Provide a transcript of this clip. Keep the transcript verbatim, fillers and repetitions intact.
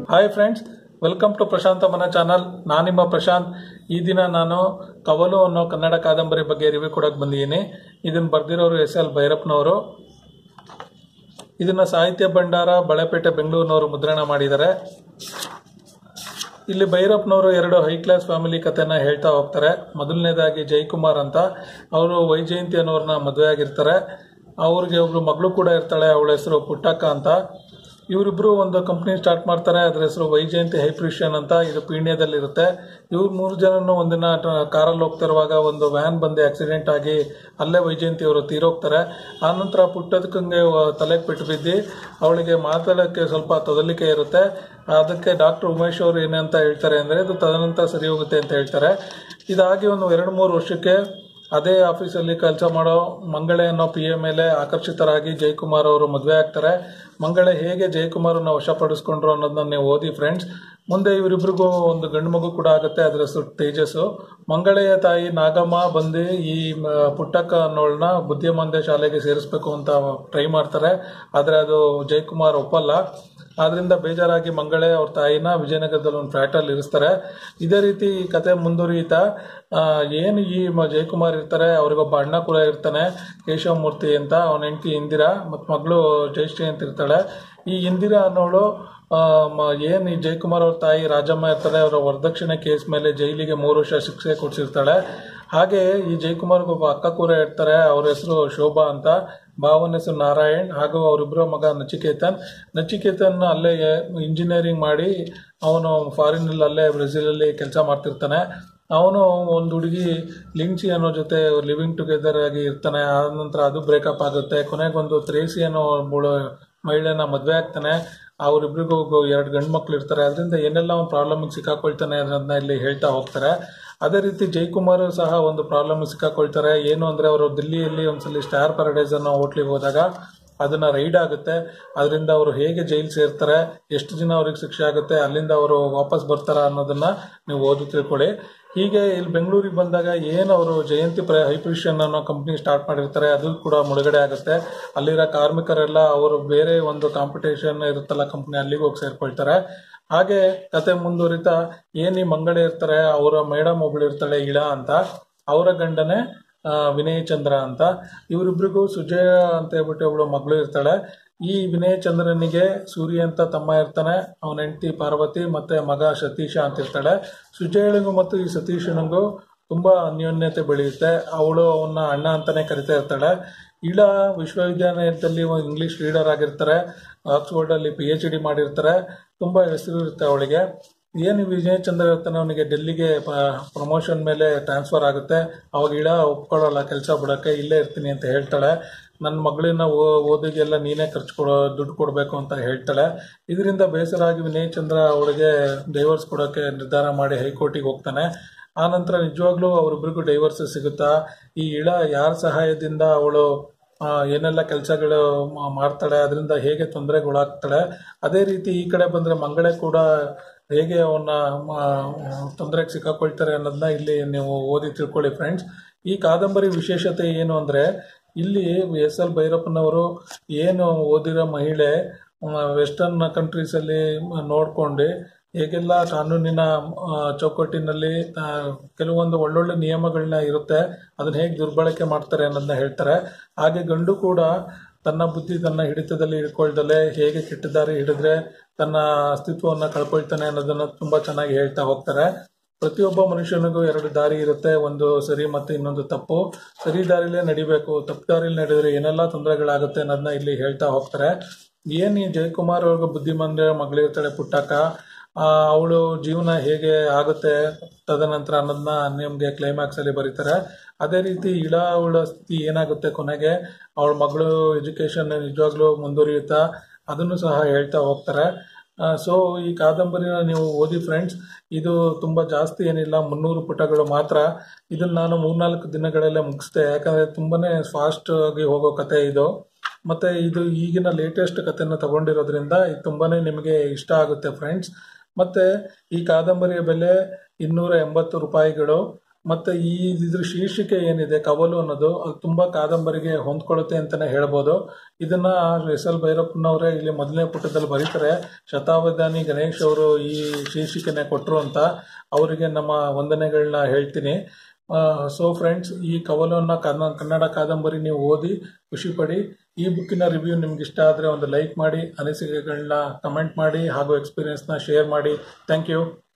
Hi friends, welcome to Prashanta Mana channel. ನಾನು ನಿಮ್ಮ ಪ್ರಶಾಂತ್. ಈ ದಿನ ನಾನು ಕವಲು ಅನ್ನೋ ಕನ್ನಡ ಕಾದಂಬರಿ ಬಗ್ಗೆ ರಿವ್ಯೂ ಕೊಡೋಕೆ ಬಂದಿದ್ದೀನಿ. ಇದನ್ನು ಬರೆದಿರೋರು ಎಸ್ ಎಲ್ ಭೈರಪ್ಪನವರು. ಇದನ್ನು ಸಾಹಿತ್ಯ ಭಂಡಾರ ಬಳೆಪೇಟೆ ಬೆಂಗಳೂರಿನವರು ಮುದ್ರಣ ಮಾಡಿದ್ದಾರೆ. ಇಲ್ಲಿ ಭೈರಪ್ಪನವರು ಎರಡು ಹೈ ಕ್ಲಾಸ್ ಫ್ಯಾಮಿಲಿ ಕಥೆನ ಹೇಳ್ತಾ ಹೋಗ್ತಾರೆ. ಮೊದಲನೇದಾಗಿ ಜಯಕುಮಾರ್ ಅಂತ, ಅವರು ವೈಜಯಂತಿ ಅನ್ನೋರನ್ನ ಮದುವೆ ಆಗಿರ್ತಾರೆ. ಅವ್ರಿಗೆ ಒಬ್ರು ಮಗಳು ಕೂಡ ಇರ್ತಾಳೆ, ಅವಳ ಹೆಸರು ಪುಟ್ಟಕ್ಕ ಅಂತ. ಇವರಿಬ್ರು ಒಂದು ಕಂಪ್ನಿ ಸ್ಟಾರ್ಟ್ ಮಾಡ್ತಾರೆ, ಅದ್ರ ಹೆಸರು ವೈಜಯಂತಿ ಹೈಪ್ರಿಷನ್ ಅಂತ. ಇದು ಪೀಣ್ಯದಲ್ಲಿರುತ್ತೆ. ಇವ್ರು ಮೂರು ಜನನು ಒಂದಿನ ಕಾರಲ್ಲಿ ಹೋಗ್ತಿರುವಾಗ ಒಂದು ವ್ಯಾನ್ ಬಂದು ಆಕ್ಸಿಡೆಂಟ್ ಆಗಿ ಅಲ್ಲೇ ವೈಜಯಂತಿ ಅವರು ತೀರೋಗ್ತಾರೆ. ಆನಂತರ ಪುಟ್ಟದಕ್ಕಂಗೆ ತಲೆಗೆ ಪೆಟ್ಟು ಬಿದ್ದು ಅವಳಿಗೆ ಮಾತಾಡೋಕ್ಕೆ ಸ್ವಲ್ಪ ತೊದಲಿಕೆ ಇರುತ್ತೆ. ಅದಕ್ಕೆ ಡಾಕ್ಟರ್ ಉಮೇಶ್ ಅವರು ಏನಂತ ಹೇಳ್ತಾರೆ ಅಂದರೆ, ಇದು ತದನಂತರ ಸರಿ ಹೋಗುತ್ತೆ ಅಂತ ಹೇಳ್ತಾರೆ. ಇದಾಗಿ ಒಂದು ಎರಡು ಮೂರು ವರ್ಷಕ್ಕೆ ಅದೇ ಆಫೀಸಲ್ಲಿ ಕೆಲಸ ಮಾಡೋ ಮಂಗಳೆ ಅನ್ನೋ ಪಿ ಎ ಮೇಲೆ ಆಕರ್ಷಿತರಾಗಿ ಜಯಕುಮಾರ್ ಅವರು ಮದುವೆ ಆಗ್ತಾರೆ. ಮಂಗಳೆ ಹೇಗೆ ಜಯಕುಮಾರನ್ನ ವಶಪಡಿಸ್ಕೊಂಡ್ರು ಅನ್ನೋದನ್ನ ನೀವು ಓದಿ ಫ್ರೆಂಡ್ಸ್. ಮುಂದೆ ಇವರಿಬ್ರಿಗೂ ಒಂದು ಗಂಡು ಮಗು ಕೂಡ ಆಗುತ್ತೆ, ಅದರ ಹೆಸರು ತೇಜಸ್ಸು. ಮಂಗಳೆಯ ತಾಯಿ ನಾಗಮ್ಮ ಬಂದು ಈ ಪುಟ್ಟಕ್ಕ ಅನ್ನೋಳನ್ನ ಬುದ್ಧಿಮಾಂದ್ಯ ಶಾಲೆಗೆ ಸೇರಿಸ್ಬೇಕು ಅಂತ ಟ್ರೈ ಮಾಡ್ತಾರೆ. ಆದರೆ ಅದು ಜಯಕುಮಾರ್ ಒಪ್ಪಲ್ಲ. ಆದ್ರಿಂದ ಬೇಜಾರಾಗಿ ಮಂಗಳೆ ಅವ್ರ ತಾಯಿನ ವಿಜಯನಗರದಲ್ಲಿ ಒಂದು ಫ್ಲ್ಯಾಟಲ್ಲಿ ಇರಿಸ್ತಾರೆ. ಇದೇ ರೀತಿ ಈ ಕತೆ ಮುಂದುವರಿಯುತ್ತಾ ಏನು ಈ ಜಯಕುಮಾರ್ ಇರ್ತಾರೆ, ಅವ್ರಿಗೊಬ್ಬ ಅಣ್ಣ ಕೂಡ ಇರ್ತಾನೆ ಕೇಶವಮೂರ್ತಿ ಅಂತ. ಅವನ ಹೆಂಡತಿ ಇಂದಿರಾ ಮತ್ತು ಮಗಳು ಜಯಶ್ರೀ ಅಂತ ಇರ್ತಾಳೆ. ಈ ಇಂದಿರಾ ಅನ್ನೋಳು ಏನು ಈ ಜಯಕುಮಾರ್ ಅವ್ರ ತಾಯಿ ರಾಜಮ್ಮ ಇರ್ತಾಳೆ, ಅವರ ವರದಕ್ಷಿಣೆ ಕೇಸ್ ಮೇಲೆ ಜೈಲಿಗೆ ಮೂರು ವರ್ಷ ಶಿಕ್ಷೆ ಕೊಡಿಸಿರ್ತಾಳೆ. ಹಾಗೆ ಈ ಜಯಕುಮಾರ್ಗೆ ಒಬ್ಬ ಅಕ್ಕ ಕೂಡ ಇರ್ತಾರೆ, ಅವ್ರ ಹೆಸರು ಶೋಭಾ ಅಂತ. ಭಾವನ ಹೆಸರು ನಾರಾಯಣ್. ಹಾಗೂ ಅವರಿಬ್ಬರ ಮಗ ನಚಿಕೇತನ್. ನಚಿಕೇತನ್ ಅಲ್ಲೇ ಇಂಜಿನಿಯರಿಂಗ್ ಮಾಡಿ ಅವನು ಫಾರಿನಲ್ಲಿ ಅಲ್ಲೇ ಬ್ರೆಜಿಲಲ್ಲಿ ಕೆಲಸ ಮಾಡ್ತಿರ್ತಾನೆ. ಅವನು ಒಂದು ಹುಡುಗಿ ಲಿಂಚಿ ಅನ್ನೋ ಜೊತೆ ಲಿವಿಂಗ್ ಟುಗೆದರ್ ಆಗಿ ಇರ್ತಾನೆ. ಆದ ನಂತರ ಅದು ಬ್ರೇಕಪ್ ಆಗುತ್ತೆ. ಕೊನೆಗೊಂದು ತ್ರೇಸಿ ಅನ್ನೋ ಮಹಿಳೆನ ಮದುವೆ ಆಗ್ತಾನೆ. ಅವರಿಬ್ರಿಗೂ ಎರಡು ಗಂಡು ಮಕ್ಳು ಇರ್ತಾರೆ. ಅದರಿಂದ ಏನೆಲ್ಲ ಒಂದು ಪ್ರಾಬ್ಲಮಿಗೆ ಸಿಕ್ಕಾಕೊಳ್ತಾನೆ ಅನ್ನೋದನ್ನ ಇಲ್ಲಿ ಹೇಳ್ತಾ ಹೋಗ್ತಾರೆ. ಅದೇ ರೀತಿ ಜಯಕುಮಾರ್ ಸಹ ಒಂದು ಪ್ರಾಬ್ಲಮ್ ಸಿಕ್ಕಾಕೊಳ್ತಾರೆ. ಏನು ಅಂದರೆ, ಅವರು ದಿಲ್ಲಿಯಲ್ಲಿ ಒಂದ್ಸಲಿ ಸ್ಟಾರ್ ಪ್ಯಾರಡೈಸ್ ಅನ್ನೋ ಹೋಟ್ಲಿಗೆ ಹೋದಾಗ ಅದನ್ನ ರೈಡ್ ಆಗುತ್ತೆ. ಅದರಿಂದ ಅವರು ಹೇಗೆ ಜೈಲು ಸೇರ್ತಾರೆ, ಎಷ್ಟು ದಿನ ಅವ್ರಿಗೆ ಶಿಕ್ಷೆ ಆಗುತ್ತೆ, ಅಲ್ಲಿಂದ ಅವರು ವಾಪಸ್ ಬರ್ತಾರ ಅನ್ನೋದನ್ನ ನೀವು ಓದಿ ತಿಳ್ಕೊಳ್ಳಿ. ಹೀಗೆ ಇಲ್ಲಿ ಬೆಂಗಳೂರಿಗೆ ಬಂದಾಗ ಏನು ಅವರು ಜಯಂತಿ ಪ್ರ ಹೈಪ್ರಿಷನ್ ಅನ್ನೋ ಕಂಪ್ನಿ ಸ್ಟಾರ್ಟ್ ಮಾಡಿರ್ತಾರೆ, ಅದು ಕೂಡ ಮುಳುಗಡೆ ಆಗುತ್ತೆ. ಅಲ್ಲಿರೋ ಕಾರ್ಮಿಕರೆಲ್ಲ ಅವರು ಬೇರೆ ಒಂದು ಕಾಂಪಿಟೇಷನ್ ಇರುತ್ತಲ್ಲ ಕಂಪ್ನಿ, ಅಲ್ಲಿಗೆ ಹೋಗಿ ಸೇರ್ಕೊಳ್ತಾರೆ. ಹಾಗೆ ಕತೆ ಮುಂದುವರಿತಾ ಏನು ಈ ಮಂಗಳೆ ಇರ್ತಾರೆ, ಅವರ ಮೇಡಮ್ ಒಬ್ಳು ಇರ್ತಾಳೆ ಇಳಾ ಅಂತ, ಅವರ ಗಂಡನೇ ವಿನಯ್ ಚಂದ್ರ ಅಂತ. ಇವರಿಬ್ರಿಗೂ ಸುಜಯ ಅಂತ ಹೇಳ್ಬಿಟ್ಟು ಒಬ್ಳು ಮಗಳು ಇರ್ತಾಳೆ. ಈ ವಿನಯ್ ಚಂದ್ರನಿಗೆ ಸೂರ್ಯ ಅಂತ ತಮ್ಮ ಇರ್ತಾನೆ, ಅವನ ಹೆಂಡತಿ ಪಾರ್ವತಿ ಮತ್ತೆ ಮಗ ಸತೀಶ ಅಂತ ಇರ್ತಾಳೆ. ಸುಜಯಳಿಗೂ ಮತ್ತು ಈ ಸತೀಶನಿಗೂ ತುಂಬಾ ಅನ್ಯೋನ್ಯತೆ ಬೆಳೆಯುತ್ತೆ. ಅವಳು ಅವನ್ನ ಅಣ್ಣ ಅಂತಾನೆ ಕರಿತಾ ಇರ್ತಾಳೆ. ಇಳ ವಿಶ್ವವಿದ್ಯಾಲಯದಲ್ಲಿ ಇಂಗ್ಲಿಷ್ ಲೀಡರ್ ಆಗಿರ್ತಾರೆ. ಆಕ್ಸ್ಫೋರ್ಡ್ ಅಲ್ಲಿ ಪಿ ಎಚ್ ಡಿ ಮಾಡಿರ್ತಾರೆ. ತುಂಬಾ ಹೆಸರು ಇರುತ್ತೆ ಅವಳಿಗೆ. ಏನು ವಿಜಯ್ ಚಂದ್ರ ಇರ್ತಾನೆ, ಅವನಿಗೆ ಡೆಲ್ಲಿಗೆ ಪ್ರಮೋಷನ್ ಮೇಲೆ ಟ್ರಾನ್ಸ್ಫರ್ ಆಗುತ್ತೆ. ಅವಾಗ ಇಳ ಒಪ್ಕೊಳ್ಳಲ್ಲ ಕೆಲಸ ಬಿಡೋಕ್ಕೆ, ಇಲ್ಲೇ ಇರ್ತೀನಿ ಅಂತ ಹೇಳ್ತಾಳೆ. ನನ್ನ ಮಗಳನ್ನ ಓದಿಗೆಲ್ಲ ನೀನೇ ಖರ್ಚು ಕೊಡೋ ದುಡ್ಡು ಕೊಡಬೇಕು ಅಂತ ಹೇಳ್ತಾಳೆ. ಇದರಿಂದ ಬೇಸರ ಆಗಿ ವಿನಯ್ ಚಂದ್ರ ಅವಳಿಗೆ ಡೈವರ್ಸ್ ಕೊಡೋಕ್ಕೆ ನಿರ್ಧಾರ ಮಾಡಿ ಹೈಕೋರ್ಟಿಗೆ ಹೋಗ್ತಾನೆ. ಆ ನಂತರ ನಿಜವಾಗ್ಲೂ ಅವರಿಬ್ಬರಿಗೂ ಡೈವರ್ಸ್ ಸಿಗುತ್ತಾ, ಈ ಇಳ ಯಾರ ಸಹಾಯದಿಂದ ಅವಳು ಏನೆಲ್ಲ ಕೆಲಸಗಳು ಮಾಡ್ತಾಳೆ, ಅದರಿಂದ ಹೇಗೆ ತೊಂದರೆಗೊಳಾಗ್ತಾಳೆ. ಅದೇ ರೀತಿ ಈ ಕಡೆ ಬಂದರೆ ಮಂಗಳೆ ಕೂಡ ಹೇಗೆ ಅವನ್ನ ತೊಂದರೆಗೆ ಸಿಕ್ಕಾಕೊಳ್ತಾರೆ ಅನ್ನೋದನ್ನ ಇಲ್ಲಿ ನೀವು ಓದಿ ತಿಳ್ಕೊಳ್ಳಿ ಫ್ರೆಂಡ್ಸ್. ಈ ಕಾದಂಬರಿ ವಿಶೇಷತೆ ಏನು ಅಂದರೆ, ಇಲ್ಲಿ ಎಸ್ ಎಲ್ ಭೈರಪ್ಪನವರು ಏನು ಓದಿರೋ ಮಹಿಳೆ ವೆಸ್ಟರ್ನ್ ಕಂಟ್ರೀಸಲ್ಲಿ ನೋಡ್ಕೊಂಡು ಹೇಗೆಲ್ಲ ಕಾನೂನಿನ ಚೌಕಟ್ಟಿನಲ್ಲಿ ಕೆಲವೊಂದು ಒಳ್ಳೊಳ್ಳೆ ನಿಯಮಗಳನ್ನ ಇರುತ್ತೆ, ಅದನ್ನ ಹೇಗೆ ದುರ್ಬಳಕೆ ಮಾಡ್ತಾರೆ ಅನ್ನೋದನ್ನ ಹೇಳ್ತಾರೆ. ಹಾಗೆ ಗಂಡು ಕೂಡ ತನ್ನ ಬುದ್ಧಿ ತನ್ನ ಹಿಡಿತದಲ್ಲಿ ಹಿಡ್ಕೊಳ್ದಲೆ ಹೇಗೆ ಕೆಟ್ಟ ದಾರಿ ಹಿಡಿದ್ರೆ ತನ್ನ ಅಸ್ತಿತ್ವವನ್ನು ಕಳ್ಕೊಳ್ತಾನೆ ಅನ್ನೋದನ್ನ ತುಂಬಾ ಚೆನ್ನಾಗಿ ಹೇಳ್ತಾ ಹೋಗ್ತಾರೆ. ಪ್ರತಿಯೊಬ್ಬ ಮನುಷ್ಯನಿಗೂ ಎರಡು ದಾರಿ ಇರುತ್ತೆ, ಒಂದು ಸರಿ ಮತ್ತೆ ಇನ್ನೊಂದು ತಪ್ಪು. ಸರಿ ದಾರಿಲೇ ನಡಿಬೇಕು, ತಪ್ಪು ದಾರಿಲಿ ನಡೆದ್ರೆ ಏನೆಲ್ಲ ತೊಂದರೆಗಳಾಗುತ್ತೆ ಅನ್ನೋದನ್ನ ಇಲ್ಲಿ ಹೇಳ್ತಾ ಹೋಗ್ತಾರೆ. ಏನ್ ಈ ಜಯಕುಮಾರ್ ಅವ್ರಿಗೆ ಬುದ್ಧಿಮಂದ ಮಗಳಿರ್ತಾಳೆ ಪುಟ್ಟಕ್ಕ, ಅವಳು ಜೀವನ ಹೇಗೆ ಆಗುತ್ತೆ ತದನಂತರ ಅನ್ನೋದನ್ನ ನಿಮ್ಗೆ ಕ್ಲೈಮ್ಯಾಕ್ಸ್ ಅಲ್ಲಿ ಬರೀತಾರೆ. ಅದೇ ರೀತಿ ಇಳ ಅವಳ ಸ್ಥಿತಿ ಏನಾಗುತ್ತೆ ಕೊನೆಗೆ, ಅವಳ ಮಗಳು ಎಜುಕೇಶನ್ ನಿಜವಾಗ್ಲೂ ಮುಂದುವರಿಯುತ್ತಾ ಅದನ್ನು ಸಹ ಹೇಳ್ತಾ ಹೋಗ್ತಾರೆ. ಸೊ ಈ ಕಾದಂಬರಿನ ನೀವು ಓದಿ ಫ್ರೆಂಡ್ಸ್. ಇದು ತುಂಬ ಜಾಸ್ತಿ ಏನಿಲ್ಲ, ಮುನ್ನೂರು ಪುಟಗಳು ಮಾತ್ರ. ಇದನ್ನು ನಾನು ಮೂರ್ನಾಲ್ಕು ದಿನಗಳಲ್ಲೇ ಮುಗಿಸ್ದೆ, ಯಾಕಂದರೆ ತುಂಬಾ ಫಾಸ್ಟ್ ಆಗಿ ಹೋಗೋ ಕತೆ ಇದು. ಮತ್ತು ಇದು ಈಗಿನ ಲೇಟೆಸ್ಟ್ ಕತೆನ ತಗೊಂಡಿರೋದ್ರಿಂದ ಇದು ತುಂಬಾ ನಿಮಗೆ ಇಷ್ಟ ಆಗುತ್ತೆ ಫ್ರೆಂಡ್ಸ್. ಮತ್ತು ಈ ಕಾದಂಬರಿಯ ಬೆಲೆ ಇನ್ನೂರ ಎಂಬತ್ತು ರೂಪಾಯಿಗಳು. ಮತ್ತು ಈ ಇದ್ರ ಶೀರ್ಷಿಕೆ ಏನಿದೆ ಕವಲು ಅನ್ನೋದು ಅದು ತುಂಬ ಕಾದಂಬರಿಗೆ ಹೊಂದ್ಕೊಳ್ಳುತ್ತೆ ಅಂತಲೇ ಹೇಳ್ಬೋದು. ಇದನ್ನು ಎಸ್ ಎಲ್ ಭೈರಪ್ಪನವರೇ ಇಲ್ಲಿ ಮೊದಲನೇ ಪುಟದಲ್ಲಿ ಬರೀತಾರೆ. ಶತಾವಧಾನಿ ಗಣೇಶ್ ಅವರು ಈ ಶೀರ್ಷಿಕೆನೆ ಕೊಟ್ಟರು ಅಂತ ಅವರಿಗೆ ನಮ್ಮ ವಂದನೆಗಳನ್ನ ಹೇಳ್ತೀನಿ. ಸೊ ಫ್ರೆಂಡ್ಸ್, ಈ ಕವಲನ್ನು ಕನ್ನ ಕನ್ನಡ ಕಾದಂಬರಿ ನೀವು ಓದಿ ಖುಷಿಪಡಿ. ಈ ಬುಕ್ಕಿನ ರಿವ್ಯೂ ನಿಮ್ಗೆ ಇಷ್ಟ ಆದರೆ ಒಂದು ಲೈಕ್ ಮಾಡಿ, ಅನಿಸಿಕೆಗಳನ್ನ ಕಮೆಂಟ್ ಮಾಡಿ ಹಾಗೂ ಎಕ್ಸ್ಪೀರಿಯನ್ಸ್ನ ಶೇರ್ ಮಾಡಿ. Thank you.